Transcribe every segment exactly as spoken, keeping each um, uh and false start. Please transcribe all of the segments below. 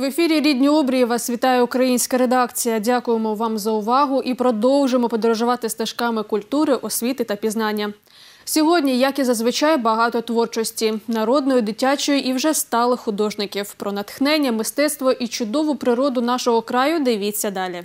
В ефірі «Рідні обрії» вас вітає українська редакція. Дякуємо вам за увагу і продовжимо подорожувати стежками культури, освіти та пізнання. Сьогодні, як і зазвичай, багато творчості – народної, дитячої і вже сталих художників. Про натхнення, мистецтво і чудову природу нашого краю дивіться далі.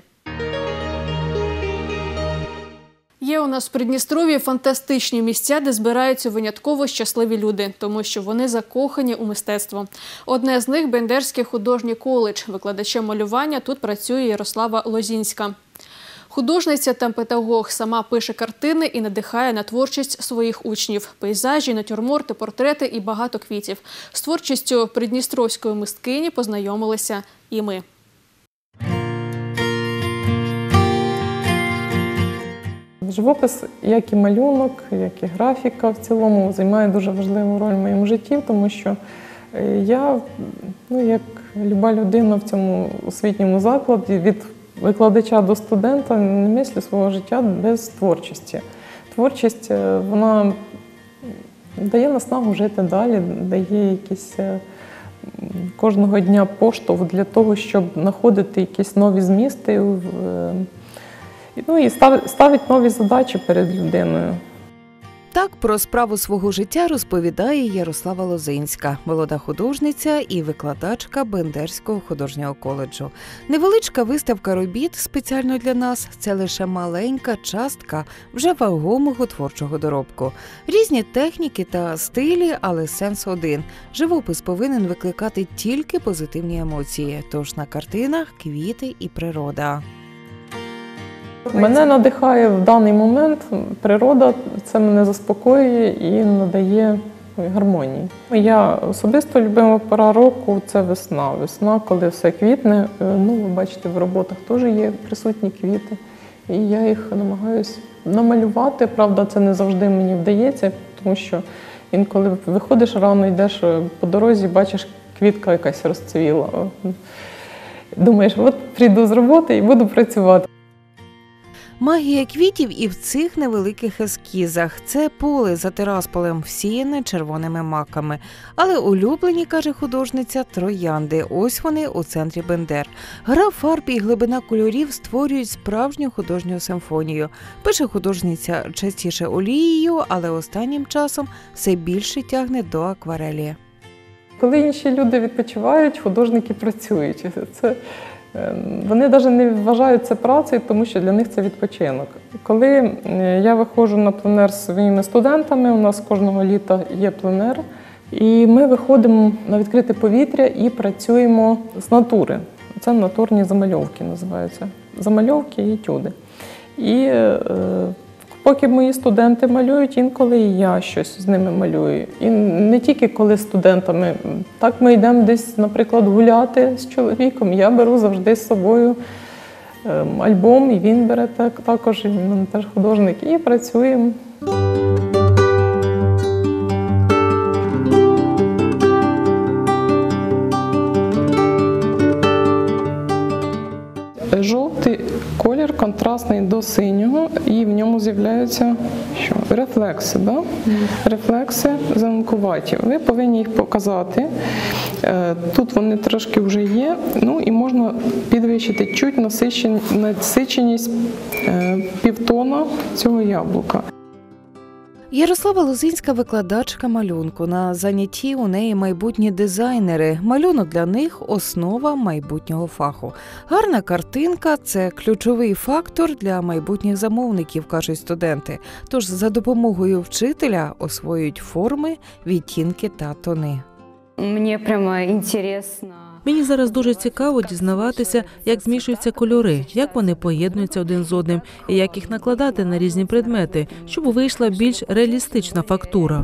Є у нас в Придністров'ї фантастичні місця, де збираються винятково щасливі люди, тому що вони закохані у мистецтво. Одне з них – Бендерський художній коледж. Викладачем малювання тут працює Ярослава Лозінська. Художниця та педагог сама пише картини і надихає на творчість своїх учнів. Пейзажі, натюрморти, портрети і багато квітів. З творчістю придністровської мисткині познайомилися і ми. Живопис, як і малюнок, як і графіка в цілому, займає дуже важливу роль в моєму житті, тому що я, ну, як люба людина в цьому освітньому закладі, від викладача до студента не мислю свого життя без творчості. Творчість, вона дає наснагу жити далі, дає якісь кожного дня поштовх для того, щоб знаходити якісь нові змісти, ну і ставить нові задачі перед людиною. Так про справу свого життя розповідає Ярослава Лозинська, молода художниця і викладачка Бендерського художнього коледжу. Невеличка виставка робіт спеціально для нас – це лише маленька частка вже вагомого творчого доробку. Різні техніки та стилі, але сенс один – живопис повинен викликати тільки позитивні емоції, тож на картинах – квіти і природа. Мене надихає в даний момент природа, це мене заспокоює і надає гармонії. Я особисто любима пора року – це весна. Весна, коли все квітне, ну, ви бачите, в роботах теж є присутні квіти. І я їх намагаюся намалювати, правда, це не завжди мені вдається, тому що інколи виходиш рано, йдеш по дорозі, бачиш, квітка якась розцвіла. Думаєш, от прийду з роботи і буду працювати. Магія квітів і в цих невеликих ескізах. Це поле за Тирасполем, всіяне червоними маками. Але улюблені, каже художниця, троянди. Ось вони у центрі Бендер. Гра фарб і глибина кольорів створюють справжню художню симфонію. Пише художниця частіше олією, але останнім часом все більше тягне до акварелі. Коли інші люди відпочивають, художники працюють. Це... Вони навіть не вважають це працею, тому що для них це відпочинок. Коли я виходжу на пленер з своїми студентами, у нас кожного літа є пленер, і ми виходимо на відкрите повітря і працюємо з натури. Це натурні замальовки називаються. Замальовки і етюди. І е, поки мої студенти малюють, інколи і я щось з ними малюю. І не тільки коли з студентами. Так ми йдемо десь, наприклад, гуляти з чоловіком. Я беру завжди з собою альбом, і він бере так, також, він теж художник, і працюємо. Жовтий колір контрастний до синього, і в ньому з'являються що? рефлекси. Да? Mm. Рефлекси зеленкуваті. Ви повинні їх показати. Тут вони трошки вже є, ну і можна підвищити чуть насиченість півтона цього яблука. Ярослава Лозинська – викладачка малюнку. На занятті у неї майбутні дизайнери. Малюнок для них – основа майбутнього фаху. Гарна картинка – це ключовий фактор для майбутніх замовників, кажуть студенти. Тож за допомогою вчителя освоюють форми, відтінки та тони. Мені прямо цікаво. Мені зараз дуже цікаво дізнаватися, як змішуються кольори, як вони поєднуються один з одним і як їх накладати на різні предмети, щоб вийшла більш реалістична фактура.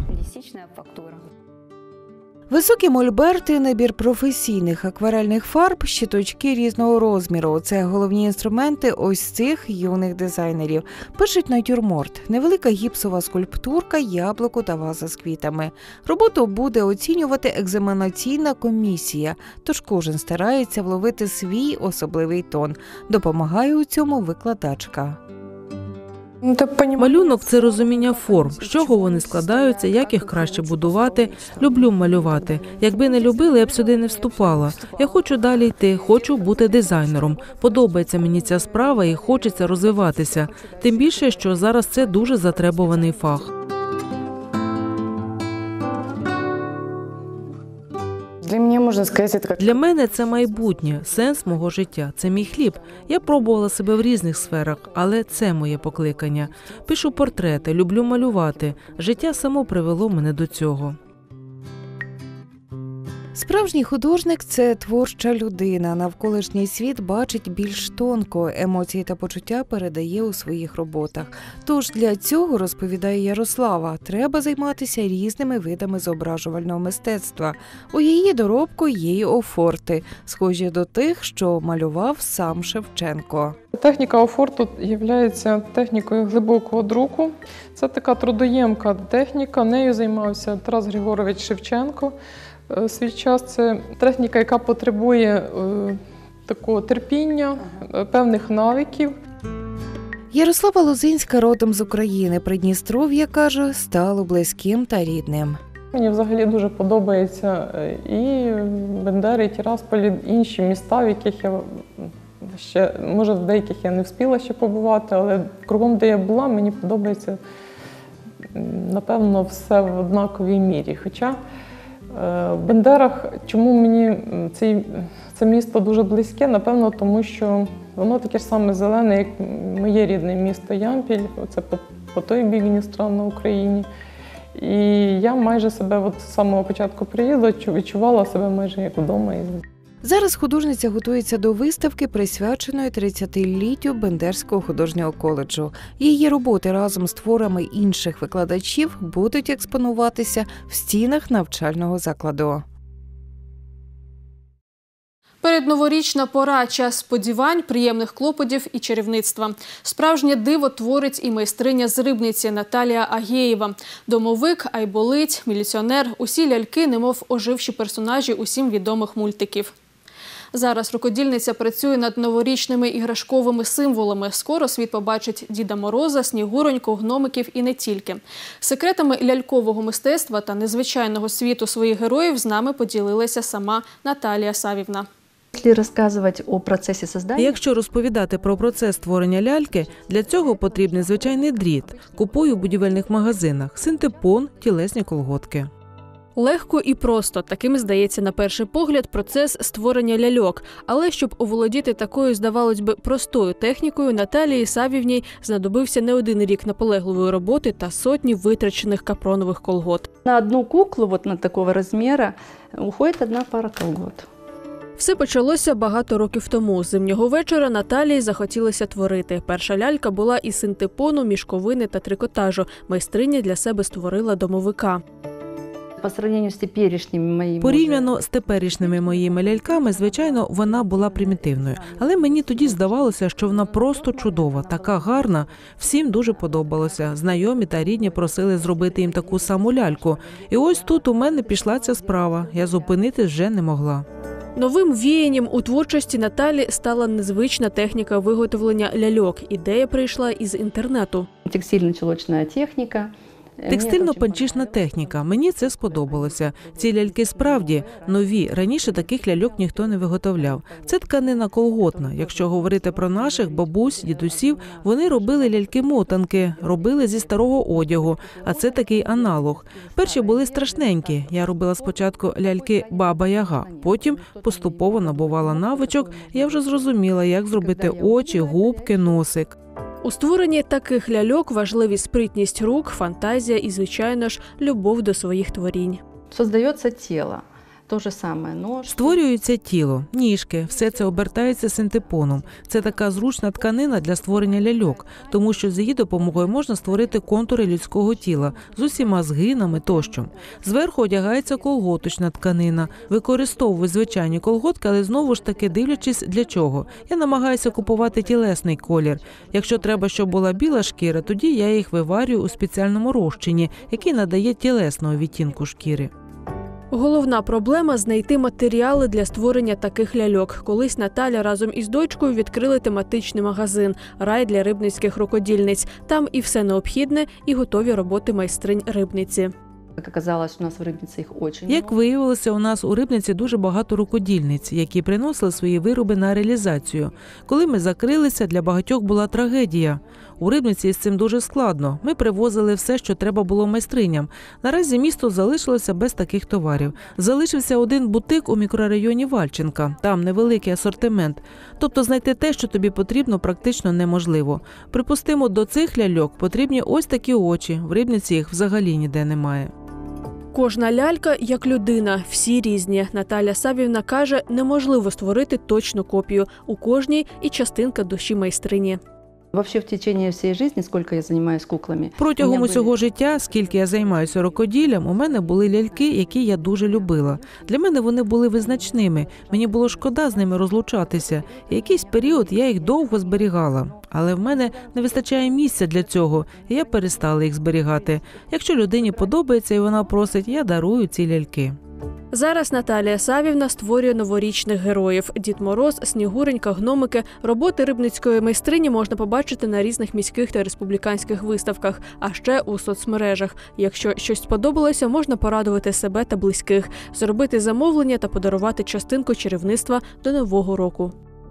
Високі мольберти, набір професійних акварельних фарб, щіточки різного розміру – це головні інструменти ось цих юних дизайнерів. Пишуть натюрморт – невелика гіпсова скульптурка, яблуко та ваза з квітами. Роботу буде оцінювати екзаменаційна комісія, тож кожен старається вловити свій особливий тон. Допомагає у цьому викладачка. Малюнок – це розуміння форм, з чого вони складаються, як їх краще будувати. Люблю малювати. Якби не любила, я б сюди не вступала. Я хочу далі йти, хочу бути дизайнером. Подобається мені ця справа і хочеться розвиватися. Тим більше, що зараз це дуже затребуваний фах. Для мене, можна сказати, це як... Для мене це майбутнє, сенс мого життя. Це мій хліб. Я пробувала себе в різних сферах, але це моє покликання. Пишу портрети, люблю малювати. Життя само привело мене до цього. Справжній художник – це творча людина. Навколишній світ бачить більш тонко, емоції та почуття передає у своїх роботах. Тож для цього, розповідає Ярослава, треба займатися різними видами зображувального мистецтва. У її доробку є й офорти, схожі до тих, що малював сам Шевченко. Техніка офорту є технікою глибокого друку. Це така трудоємка техніка, нею займався Тарас Григорович Шевченко. Свій час це техніка, яка потребує е, такого терпіння, е, певних навиків. Ярослава Лозинська родом з України. Придністров'я, каже, стало близьким та рідним. Мені взагалі дуже подобається і Бендера, і Тірасполь, і інші міста, в яких я ще, може, в деяких я не встигла ще побувати, але кругом, де я була, мені подобається, напевно, все в однаковій мірі. Хоча в Бендерах, чому мені цей, це місто дуже близьке? Напевно, тому що воно таке ж саме зелене, як моє рідне місто Ямпіль, це по, по той бік Дністра на Україні. І я майже себе от з самого початку приїзду відчувала себе майже як вдома. Зараз художниця готується до виставки, присвяченої тридцятиліттю Бендерського художнього коледжу. Її роботи разом з творами інших викладачів будуть експонуватися в стінах навчального закладу. Передноворічна пора – час сподівань, приємних клопотів і чарівництва. Справжнє диво творить і майстриня з Рибниці Наталія Агєєва. Домовик, айболить, міліціонер – усі ляльки, немов оживші персонажі усім відомих мультиків. Зараз рукодільниця працює над новорічними іграшковими символами. Скоро світ побачить Діда Мороза, Снігуроньку, гномиків і не тільки. Секретами лялькового мистецтва та незвичайного світу своїх героїв з нами поділилася сама Наталія Савівна. Якщо розповідати про процес створення ляльки, для цього потрібний звичайний дріт. Купую в будівельних магазинах, синтепон, тілесні колготки. Легко і просто. Таким здається на перший погляд процес створення ляльок. Але щоб оволодіти такою, здавалось би, простою технікою, Наталії Савівній знадобився не один рік наполегливої роботи та сотні витрачених капронових колгот. На одну куклу вот на такого розміру уходить одна пара колгот. Все почалося багато років тому. Зимнього вечора Наталії захотілося творити. Перша лялька була із синтепону, мішковини та трикотажу. Майстриня для себе створила домовика. Порівняно з теперішніми моїми ляльками, звичайно, вона була примітивною. Але мені тоді здавалося, що вона просто чудова, така гарна. Всім дуже подобалося. Знайомі та рідні просили зробити їм таку саму ляльку. І ось тут у мене пішла ця справа. Я зупинитись вже не могла. Новим віянням у творчості Наталі стала незвична техніка виготовлення ляльок. Ідея прийшла із інтернету. Текстильно-чулочна техніка. Текстильно-панчішна техніка. Мені це сподобалося. Ці ляльки справді нові. Раніше таких ляльок ніхто не виготовляв. Це тканина колготна. Якщо говорити про наших бабусь, дідусів, вони робили ляльки-мотанки, робили зі старого одягу. А це такий аналог. Перші були страшненькі. Я робила спочатку ляльки Баба-Яга. Потім поступово набувала навичок. Я вже зрозуміла, як зробити очі, губки, носик. У створенні таких ляльок важливі спритність рук, фантазія і, звичайно ж, любов до своїх творінь. Створюється тіло. То же саме нож. Створюється тіло, ніжки, все це обертається синтепоном. Це така зручна тканина для створення ляльок, тому що з її допомогою можна створити контури людського тіла з усіма згинами тощо. Зверху одягається колготочна тканина. Використовую звичайні колготки, але знову ж таки дивлячись для чого. Я намагаюся купувати тілесний колір. Якщо треба, щоб була біла шкіра, тоді я їх виварюю у спеціальному розчині, який надає тілесного відтінку шкіри. Головна проблема – знайти матеріали для створення таких ляльок. Колись Наталя разом із дочкою відкрили тематичний магазин «Рай для рибницьких рукодільниць». Там і все необхідне, і готові роботи майстринь рибниці. Как оказалось, у нас в Рыбнице их очень Як много. виявилося, у нас у Рибниці дуже багато рукодільниць, які приносили свої вироби на реалізацію. Коли ми закрилися, для багатьох була трагедія. У Рибниці з цим дуже складно. Ми привозили все, що треба було майстриням. Наразі місто залишилося без таких товарів. Залишився один бутик у мікрорайоні Вальченка. Там невеликий асортимент. Тобто знайти те, що тобі потрібно, практично неможливо. Припустимо, до цих ляльок потрібні ось такі очі. В Рибниці їх взагалі ніде немає. Кожна лялька – як людина, всі різні. Наталя Савівна каже, неможливо створити точну копію. У кожній і частинка душі майстрині. Вообще в течение всей жизни, сколько я занимаюсь куклами. Протягом у меня усього были- життя, скільки я займаюся рукоділлям, у мене були ляльки, які я дуже любила. Для мене вони були визначними, мені було шкода з ними розлучатися. І якийсь період я їх довго зберігала. Але в мене не вистачає місця для цього, і я перестала їх зберігати. Якщо людині подобається і вона просить, я дарую ці ляльки. Зараз Наталія Савівна створює новорічних героїв. Дід Мороз, Снігуренька, гномики. Роботи рибницької майстрині можна побачити на різних міських та республіканських виставках, а ще у соцмережах. Якщо щось сподобалося, можна порадувати себе та близьких, зробити замовлення та подарувати частинку чарівництва до Нового року.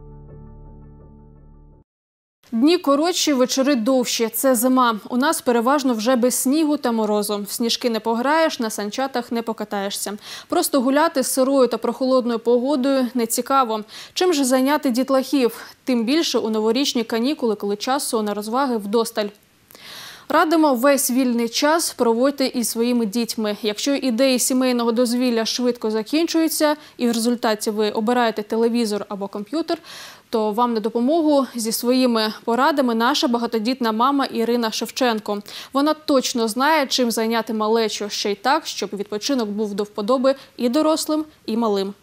Дні коротші, вечори довші. Це зима. У нас переважно вже без снігу та морозу. В сніжки не пограєш, на санчатах не покатаєшся. Просто гуляти з сирою та прохолодною погодою не цікаво. Чим же зайняти дітлахів? Тим більше у новорічні канікули, коли часу на розваги вдосталь. Радимо весь вільний час проводити із своїми дітьми. Якщо ідеї сімейного дозвілля швидко закінчуються і в результаті ви обираєте телевізор або комп'ютер, то вам на допомогу зі своїми порадами наша багатодітна мама Ірина Шевченко. Вона точно знає, чим зайняти малечу, ще й так, щоб відпочинок був до вподоби і дорослим, і малим.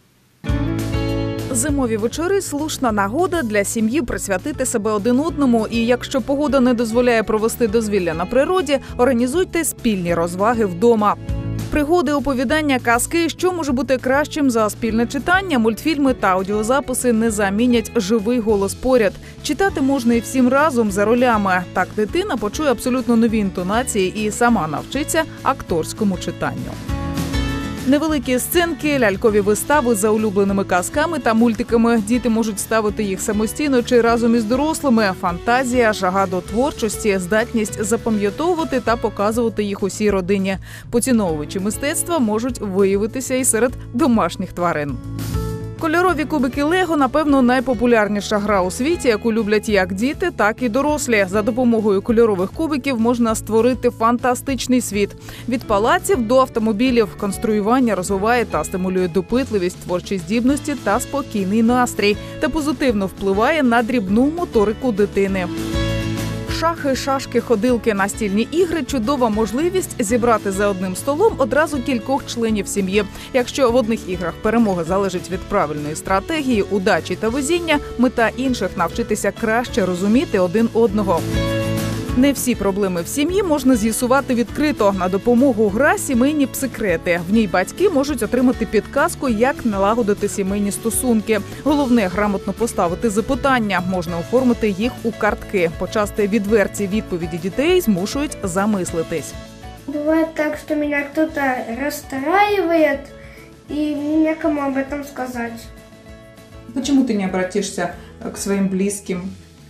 Зимові вечори – слушна нагода для сім'ї присвятити себе один одному. І якщо погода не дозволяє провести дозвілля на природі, організуйте спільні розваги вдома. Пригоди, оповідання, казки – що може бути кращим за спільне читання, мультфільми та аудіозаписи не замінять живий голос поряд. Читати можна і всім разом за ролями. Так дитина почує абсолютно нові інтонації і сама навчиться акторському читанню. Невеликі сценки, лялькові вистави за улюбленими казками та мультиками. Діти можуть ставити їх самостійно чи разом із дорослими. Фантазія, жага до творчості, здатність запам'ятовувати та показувати їх усій родині. Поціновувачі мистецтва можуть виявитися і серед домашніх тварин. Кольорові кубики Лего, напевно, найпопулярніша гра у світі, яку люблять як діти, так і дорослі. За допомогою кольорових кубиків можна створити фантастичний світ. Від палаців до автомобілів. Конструювання розвиває та стимулює допитливість, творчі здібності та спокійний настрій. Та позитивно впливає на дрібну моторику дитини. Шахи, шашки, ходилки, настільні ігри – чудова можливість зібрати за одним столом одразу кількох членів сім'ї. Якщо в одних іграх перемога залежить від правильної стратегії, удачі та везіння, мета інших – навчитися краще розуміти один одного. Не всі проблеми в сім'ї можна з'ясувати відкрито. На допомогу гра «Сімейні секрети». В ній батьки можуть отримати підказку, як налагодити сімейні стосунки. Головне – грамотно поставити запитання. Можна оформити їх у картки. Почасти відверті відповіді дітей змушують замислитись. Бывает так, что меня кто-то расстраивает, и мне некому об этом сказать. Почему ты не обратишься к своим близким?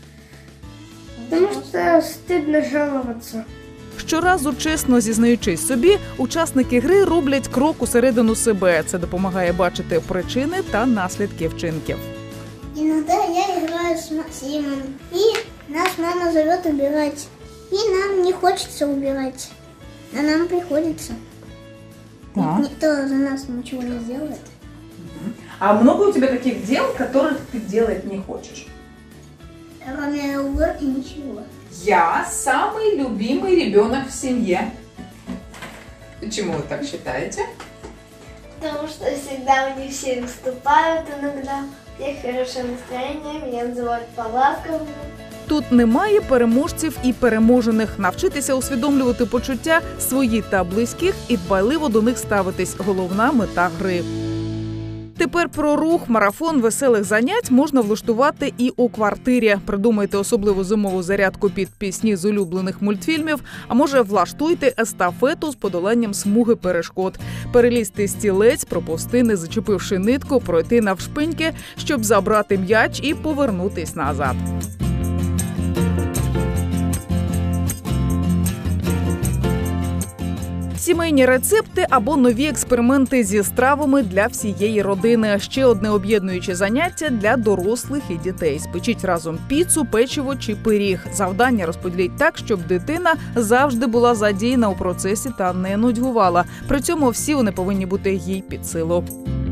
Потому что стыдно жаловаться. Щоразу, чесно зізнаючись собі, учасники гри роблять крок усередину себе. Це допомагає бачити причини та наслідки вчинків. Иногда я играю с Максимом, и нас мама зовет убирать. И нам не хочется убирать, а нам приходится. Так. Никто за нас ничего не сделает. А много у тебя таких дел, которых ты делать не хочешь? Кроме уборки ничего. Я самый любимый ребенок в семье. Почему вы так считаете? Потому что всегда мне все уступают иногда. У всех хорошее настроение, меня называют по-ласковому. Тут немає переможців і переможених. Навчитися усвідомлювати почуття свої та близьких і дбайливо до них ставитись – головна мета гри. Тепер про рух. Марафон веселих занять можна влаштувати і у квартирі. Придумайте особливу зимову зарядку під пісні з улюблених мультфільмів, а може влаштуйте естафету з подоланням смуги перешкод. Перелізти стілець, проповсти, не зачепивши нитку, пройти навшпиньки, щоб забрати м'яч і повернутись назад. Сімейні рецепти або нові експерименти зі стравами для всієї родини. Ще одне об'єднуюче заняття для дорослих і дітей. Спечіть разом піцу, печиво чи пиріг. Завдання розподіліть так, щоб дитина завжди була задіяна у процесі та не нудьгувала. При цьому всі вони повинні бути їй під силу.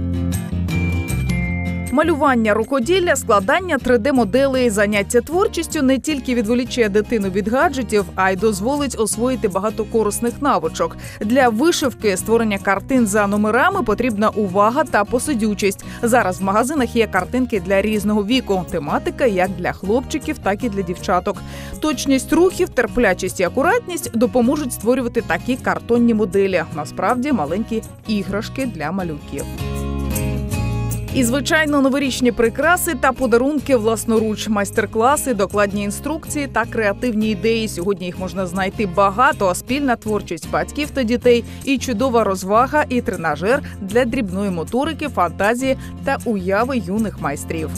Малювання, рукоділля, складання три де-моделей, заняття творчістю не тільки відволіче дитину від гаджетів, а й дозволить освоїти багато корисних навичок. Для вишивки, створення картин за номерами потрібна увага та посидючість. Зараз в магазинах є картинки для різного віку. Тематика як для хлопчиків, так і для дівчаток. Точність рухів, терплячість і акуратність допоможуть створювати такі картонні моделі. Насправді, маленькі іграшки для малюків. І, звичайно, новорічні прикраси та подарунки власноруч, майстер-класи, докладні інструкції та креативні ідеї. Сьогодні їх можна знайти багато. Спільна творчість батьків та дітей і чудова розвага і тренажер для дрібної моторики, фантазії та уяви юних майстрів.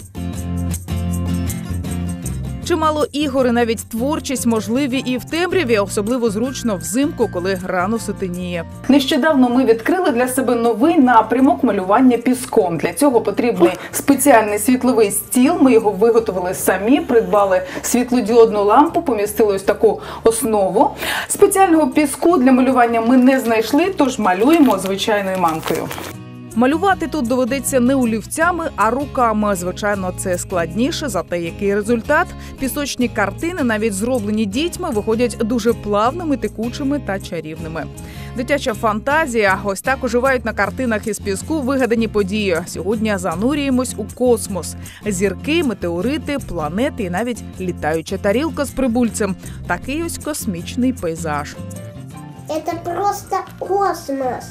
Чимало ігор і навіть творчість можливі і в темряві, особливо зручно взимку, коли рано сутеніє. Нещодавно ми відкрили для себе новий напрямок малювання піском. Для цього потрібний спеціальний світловий стіл. Ми його виготовили самі, придбали світлодіодну лампу, помістили ось таку основу. Спеціального піску для малювання ми не знайшли, тож малюємо звичайною манкою. Малювати тут доведеться не олівцями, а руками. Звичайно, це складніше, зате який результат. Пісочні картини, навіть зроблені дітьми, виходять дуже плавними, текучими та чарівними. Дитяча фантазія. Ось так оживають на картинах із піску вигадані події. Сьогодні занурюємось у космос. Зірки, метеорити, планети і навіть літаюча тарілка з прибульцем. Такий ось космічний пейзаж. Це просто космос.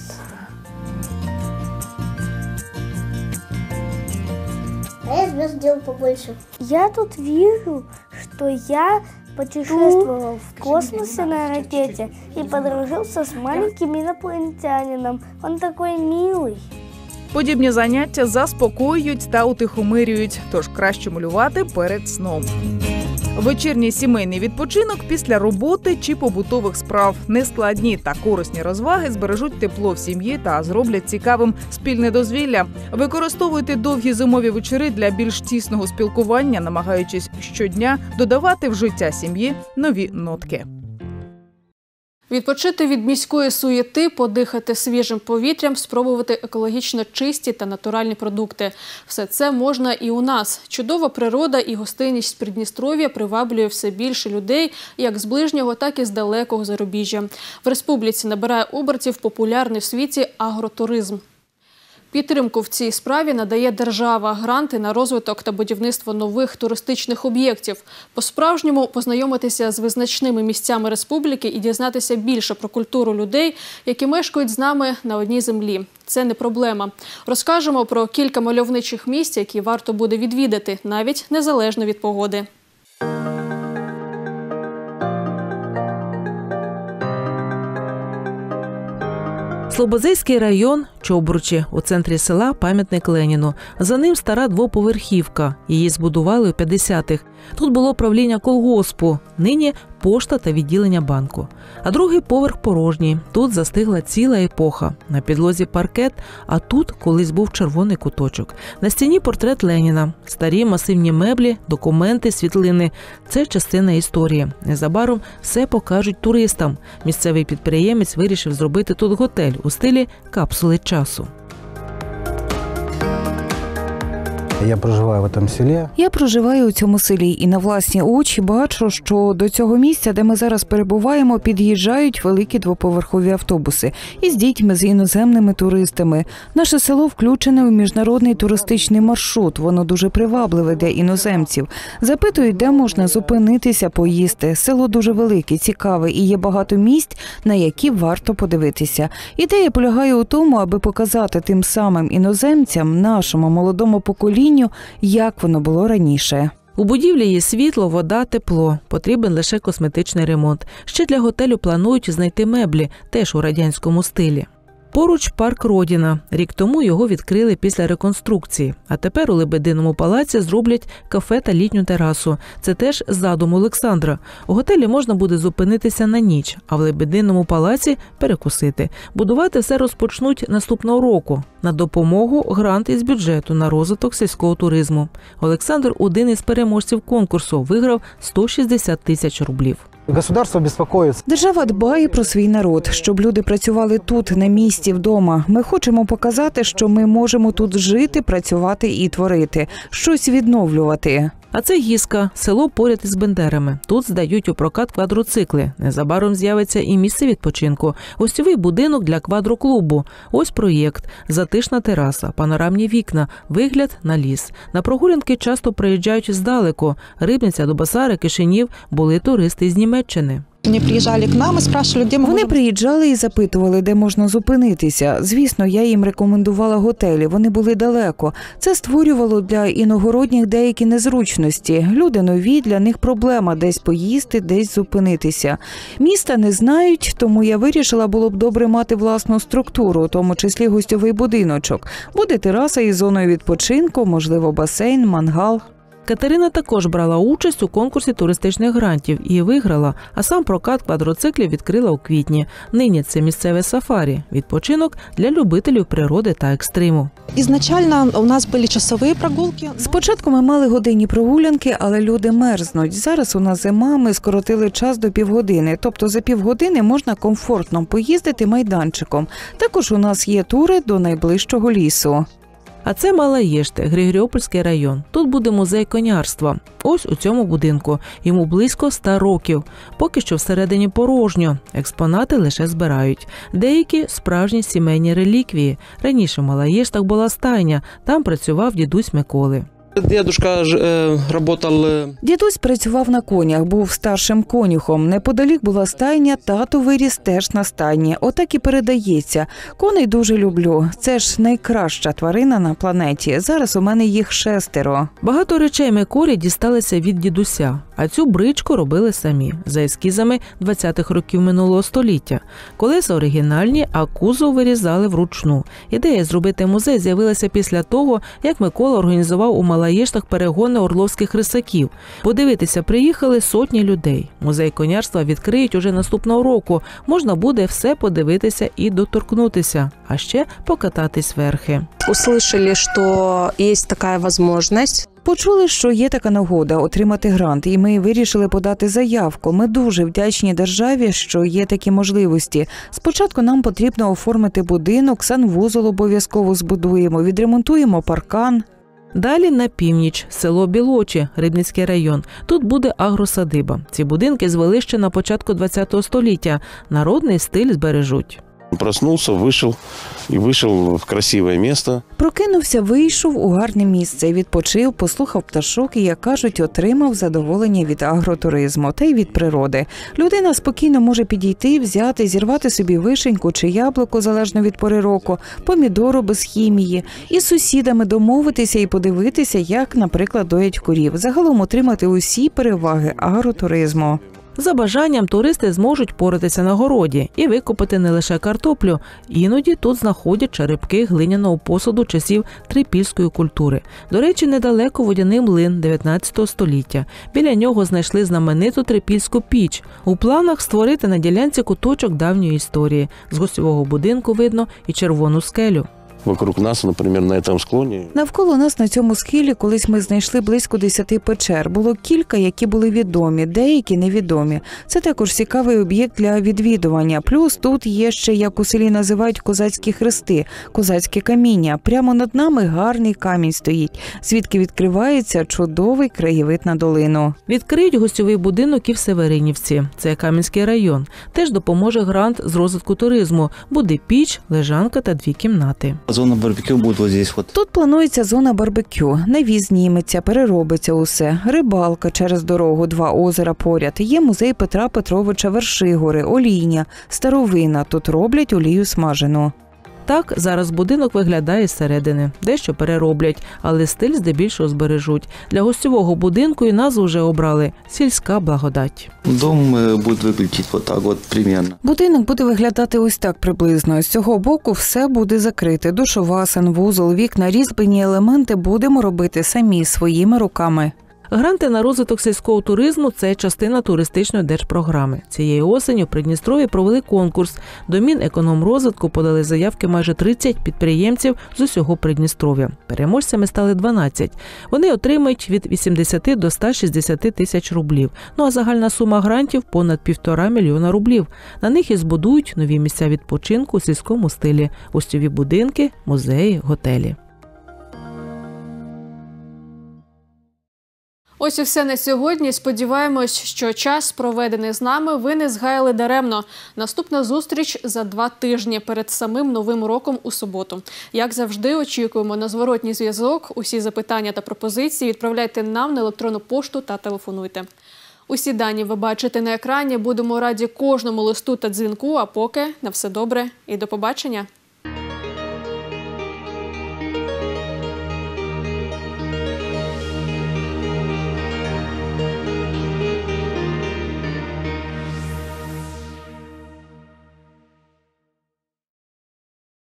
А я звезд сделал побольше. Я тут вижу, что я путешествовал в космосе на ракете и подружился с маленьким инопланетянином. Он такой милый. Подібні заняття заспокоюють та утихомирюють, тож краще малювати перед сном. Вечірній сімейний відпочинок після роботи чи побутових справ. Нескладні та корисні розваги збережуть тепло в сім'ї та зроблять цікавим спільне дозвілля. Використовуйте довгі зимові вечори для більш тісного спілкування, намагаючись щодня додавати в життя сім'ї нові нотки. Відпочити від міської суєти, подихати свіжим повітрям, спробувати екологічно чисті та натуральні продукти. Все це можна і у нас. Чудова природа і гостинність Придністров'я приваблює все більше людей як з ближнього, так і з далекого зарубіжжя. В республіці набирає обертів популярний в світі агротуризм. Підтримку в цій справі надає держава, гранти на розвиток та будівництво нових туристичних об'єктів. По-справжньому познайомитися з визначними місцями республіки і дізнатися більше про культуру людей, які мешкають з нами на одній землі. Це не проблема. Розкажемо про кілька мальовничих місць, які варто буде відвідати, навіть незалежно від погоди. Слободзейський район, Чобручі, у центрі села пам'ятник Леніну. За ним стара двоповерхівка. Її збудували у п'ятдесятих. Тут було правління колгоспу, нині пошта та відділення банку. А другий поверх порожній. Тут застигла ціла епоха. На підлозі паркет, а тут колись був червоний куточок. На стіні портрет Леніна. Старі масивні меблі, документи, світлини. Це частина історії. Незабаром все покажуть туристам. Місцевий підприємець вирішив зробити тут готель у стилі капсули часу. Я проживаю в цьому селі. Я проживаю у цьому селі і на власні очі бачу, що до цього місця, де ми зараз перебуваємо, під'їжджають великі двоповерхові автобуси із дітьми, з іноземними туристами. Наше село включене у міжнародний туристичний маршрут. Воно дуже привабливе для іноземців. Запитують, де можна зупинитися, поїсти. Село дуже велике, цікаве і є багато місць, на які варто подивитися. Ідея полягає у тому, аби показати тим самим іноземцям, нашому молодому поколінню, як воно було раніше. У будівлі є світло, вода, тепло. Потрібен лише косметичний ремонт. Ще для готелю планують знайти меблі, теж у радянському стилі. Поруч парк «Родіна». Рік тому його відкрили після реконструкції. А тепер у Лебединому палаці зроблять кафе та літню терасу. Це теж задум Олександра. У готелі можна буде зупинитися на ніч, а в Лебединому палаці – перекусити. Будувати все розпочнуть наступного року. На допомогу – грант із бюджету на розвиток сільського туризму. Олександр – один із переможців конкурсу, виграв сто шістдесят тисяч рублів. Государство беспокоится. Держава дбає про свій народ, щоб люди працювали тут, на місці, вдома. Ми хочемо показати, що ми можемо тут жити, працювати і творити, щось відновлювати. А це Гіска, село поряд із Бендерами. Тут здають у прокат квадроцикли. Незабаром з'явиться і місце відпочинку. Гостьовий будинок для квадроклубу. Ось проєкт. Затишна тераса, панорамні вікна, вигляд на ліс. На прогулянки часто приїжджають здалеку. Рибниця, Дубасари, Кишинів були туристи з Німеччини. Вони приїжджали к нам і спрашивали, де ми Вони приїжджали і запитували, де можна зупинитися. Звісно, я їм рекомендувала готелі, вони були далеко. Це створювало для іногородніх деякі незручності. Люди нові, для них проблема десь поїсти, десь зупинитися. Міста не знають, тому я вирішила, було б добре мати власну структуру, у тому числі гостьовий будиночок. Буде тераса із зоною відпочинку, можливо, басейн, мангал. Катерина також брала участь у конкурсі туристичних грантів і виграла, а сам прокат квадроциклів відкрила у квітні. Нині це місцеве сафарі – відпочинок для любителів природи та екстриму. Ізначально у нас були часові прогулки. Спочатку ми мали годинні прогулянки, але люди мерзнуть. Зараз у нас зима, ми скоротили час до півгодини. Тобто за півгодини можна комфортно поїздити майданчиком. Також у нас є тури до найближчого лісу. А це Мала Єште, Григоріопольський район. Тут буде музей конярства. Ось у цьому будинку. Йому близько ста років. Поки що всередині порожньо. Експонати лише збирають. Деякі – справжні сімейні реліквії. Раніше в Мала Єштах була стайня. Там працював дідусь Миколи. Дедушка е, работал... Дідусь працював на конях, був старшим конюхом. Неподалік була стайня, тато виріс теж на стайні. Отак і передається. Коней дуже люблю. Це ж найкраща тварина на планеті. Зараз у мене їх шестеро. Багато речей Миколі дісталися від дідуся. А цю бричку робили самі, за ескізами двадцятих років минулого століття. Колеса оригінальні, а кузов вирізали вручну. Ідея зробити музей з'явилася після того, як Микола організував у Мала Єштах перегони орловських рисаків. Подивитися приїхали сотні людей. Музей конярства відкриють уже наступного року. Можна буде все подивитися і доторкнутися, а ще покататись верхи. Услышали, що є така можливість. Почули, що є така нагода отримати грант, і ми вирішили подати заявку. Ми дуже вдячні державі, що є такі можливості. Спочатку нам потрібно оформити будинок, санвузол обов'язково збудуємо, відремонтуємо паркан. Далі на північ, село Білочі, Рибницький район. Тут буде агросадиба. Ці будинки звели ще на початку ХХ століття. Народний стиль збережуть. Проснувся, вийшов і вийшов в красиве місце. Прокинувся, вийшов у гарне місце, відпочив, послухав пташок і, як кажуть, отримав задоволення від агротуризму та й від природи. Людина спокійно може підійти, взяти, зірвати собі вишеньку чи яблуко, залежно від пори року, помідору без хімії, із сусідами домовитися і подивитися, як, наприклад, доять корів. Загалом отримати усі переваги агротуризму. За бажанням туристи зможуть поратися на городі і викопати не лише картоплю. Іноді тут знаходять черепки глиняного посуду часів трипільської культури. До речі, недалеко водяний млин дев'ятнадцятого століття. Біля нього знайшли знамениту трипільську піч. У планах створити на ділянці куточок давньої історії. З гостьового будинку видно і червону скелю. Вокруг нас, например, на этом склоне. Навколо нас на цьому схилі колись ми знайшли близько десяти печер. Було кілька, які були відомі, деякі невідомі. Це також цікавий об'єкт для відвідування. Плюс тут є ще, як у селі називають, козацькі хрести, козацьке каміння. Прямо над нами гарний камінь стоїть, звідки відкривається чудовий краєвид на долину. Відкриють гостьовий будинок і в Северинівці. Це Кам'янський район. Теж допоможе грант з розвитку туризму. Буде піч, лежанка та дві кімнати. Зона барбекю буде ось здесь. Тут планується зона барбекю. Навіс зніметься, переробиться усе. Рибалка через дорогу, два озера поряд. Є музей Петра Петровича Вершигори, олійня, старовина. Тут роблять олію смажену. Так зараз будинок виглядає зсередини. Дещо перероблять, але стиль здебільшого збережуть. Для гостьового будинку і назву вже обрали – «Сільська благодать». Дом буде виглядати вот так от примерно. Будинок буде виглядати ось так приблизно. З цього боку все буде закрите. Душова, санвузол, вікна, різьблені елементи будемо робити самі своїми руками. Гранти на розвиток сільського туризму – це частина туристичної держпрограми. Цієї осені в Придністров'ї провели конкурс. До Мінекономрозвитку подали заявки майже тридцять підприємців з усього Придністров'я. Переможцями стали дванадцять. Вони отримають від вісімдесяти до ста шістдесяти тисяч рублів. Ну а загальна сума грантів – понад півтора мільйона рублів. На них і збудують нові місця відпочинку у сільському стилі – гостьові будинки, музеї, готелі. Ось і все на сьогодні. Сподіваємось, що час, проведений з нами, ви не згаяли даремно. Наступна зустріч за два тижні перед самим Новим роком у суботу. Як завжди, очікуємо на зворотній зв'язок. Усі запитання та пропозиції відправляйте нам на електронну пошту та телефонуйте. Усі дані ви бачите на екрані. Будемо раді кожному листу та дзвінку. А поки на все добре і до побачення.